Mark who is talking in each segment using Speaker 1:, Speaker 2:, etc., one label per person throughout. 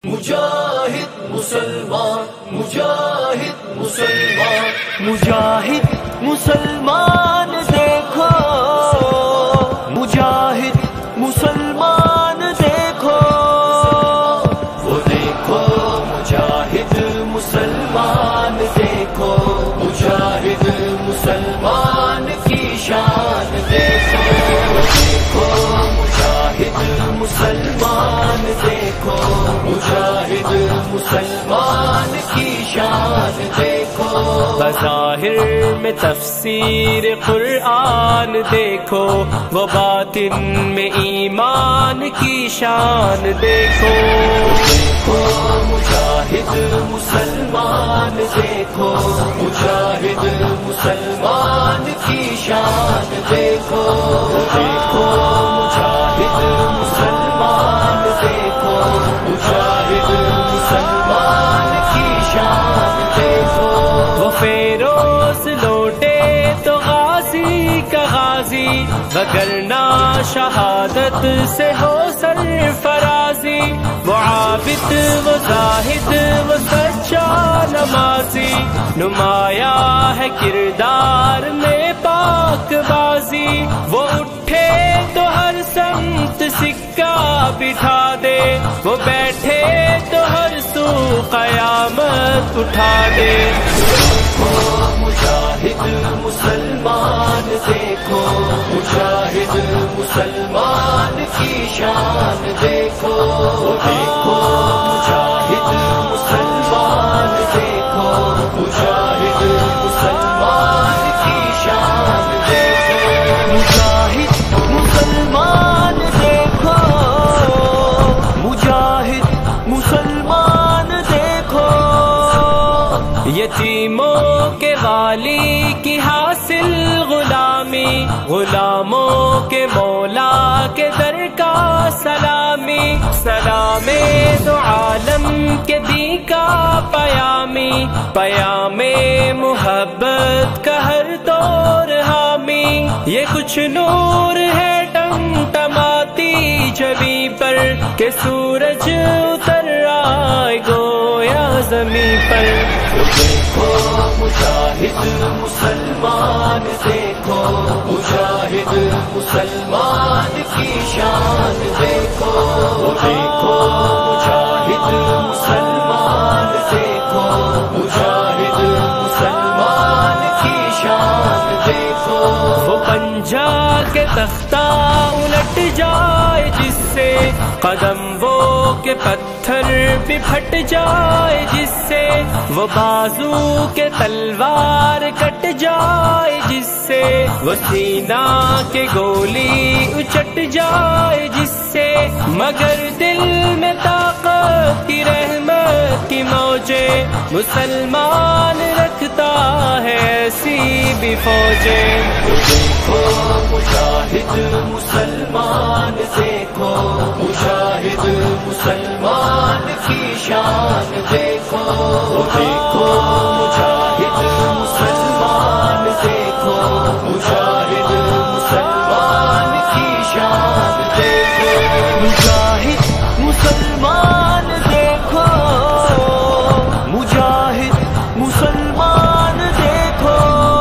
Speaker 1: مجاہد مسلمان، مجاہد مسلمان،
Speaker 2: مجاہد مسلمان دیکھو، مجاہد مسلمان دیکھو،
Speaker 1: وہ دیکھو مجاہد مسلمان دیکھو، مجاہد مسلمان کی شان دیکھو، دیکھو مجاہد مسلمان دیکھو، مجاہد مسلمان کی شان دیکھو،
Speaker 2: بظاہر میں تفسیر قرآن دیکھو، وہ باطن میں ایمان کی شان دیکھو،
Speaker 1: دیکھو مجاہد مسلمان دیکھو، مجاہد مسلمان کی شان دیکھو، دیکھو مجاہد مسلمان دیکھو، مجاہد مسلمان کی شان دیکھو،
Speaker 2: وہ فیروز لوٹے تو غازی کا غازی، وگرنہ شہادت سے ہو سرفرازی، وہ عابد وہ زاہد وہ سچا نمازی، نمایاں ہے کردار میں پاک بازی، وہ اٹھے تو ہر سمت سکہ بٹھا دے، وہ بیٹھے تو ہر سو قیامت اٹھا دے،
Speaker 1: دیکھو مجاہد مسلمان دیکھو، مجاہد مسلمان کی شان دیکھو، دیکھو مجاہد مسلمان دیکھو، مجاہد مسلمان کی شان دیکھو،
Speaker 2: مجاہد مسلمان دیکھو، مجاہد مسلمان دیکھو، یتیموں کے والی کی حاصل غلامی، غلاموں کے مولا کے در کا سلامی، سلام دو عالم کے دی کا پیامی، پیام محبت کا ہر دور حامی، یہ کچھ نور ہے ٹمٹماتی جبیں پر کہ سورج اتر آئے گویا زمین پر،
Speaker 1: دیکھو مجاہد مسلمان دیکھو، مجاہد مسلمان کی شان دیکھو، دیکھو مجاہد مسلمان دیکھو، مجاہد مسلمان کی شان دیکھو،
Speaker 2: وہ پنجا کے تختہ الٹ جائے جس سے، قدم وہ کے پتھر بھی پھٹ جائے جس سے، وہ بازو کے تلوار کٹ جائے جس سے، وہ سینہ کے گولی اچٹ جائے جس سے، مگر دل میں طاقت کی رحمت کی موجیں مسلمان رکھتا ہے ایسی بھی فوجیں،
Speaker 1: دیکھو مجاہد مسلمان دیکھو، مجاہد مسلمان کی شان دیکھو، دیکھو مجاہد مسلمان دیکھو، مجاہد مسلمان کی شان دیکھو،
Speaker 2: مجاہد مسلمان دیکھو، مجاہد مسلمان دیکھو،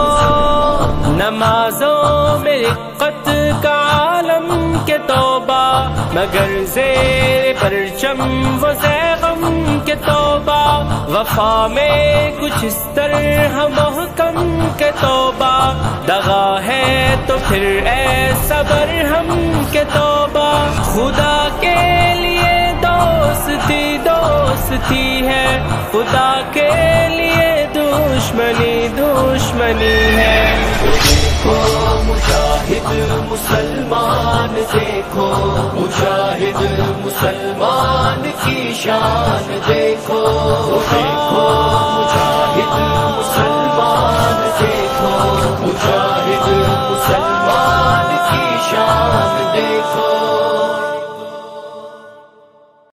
Speaker 2: نمازوں میں رقت کا عالم کے توبہ، مگر زیر پرچم وہ زیغم کے توبہ، وفا میں کچھ اس طرح محکم کے توبہ، دغا ہے تو پھر ایسا برہم کے توبہ، خدا کے لیے دوستی دوستی ہے، خدا کے لیے دشمنی دشمنی ہے،
Speaker 1: دیکھو مجاہد مسلمان دیکھو، مجاہد مسلمان کی شان دیکھو، دیکھو